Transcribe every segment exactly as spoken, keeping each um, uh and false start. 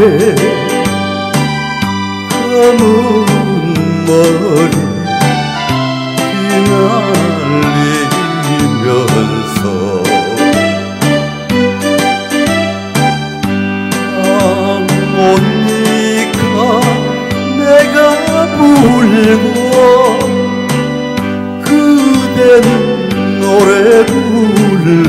검은 머리 휘날리면서 하모니카 내가 불고 그댄 노래 불러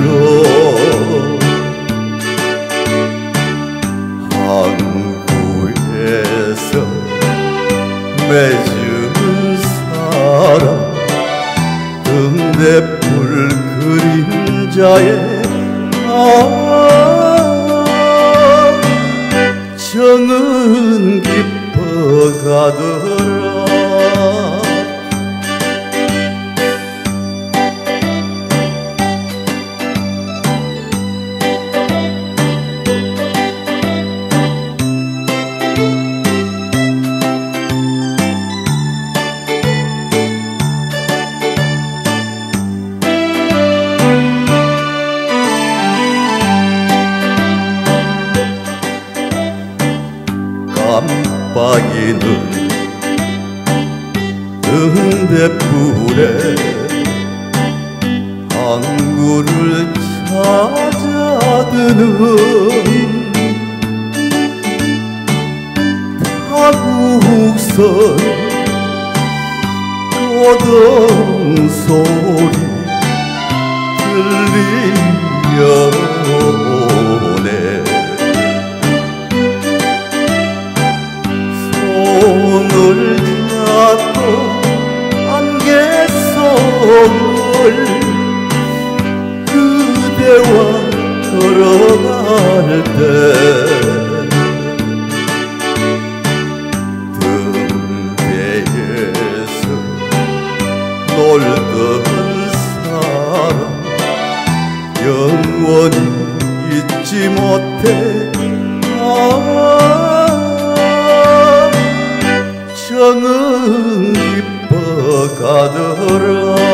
항구에서 맺은 사랑 등대불 그림자에 아 정은 깊어가더라. 깜빡이는 등대불에 항구를 찾아드는 타국선 고동 소리 들리려오네. 손을 잡고 안개섬을 그대와 걸어갈 때 등대에서 놀던 사람 영원히 잊지 못해. 아 정은 깊어가더라.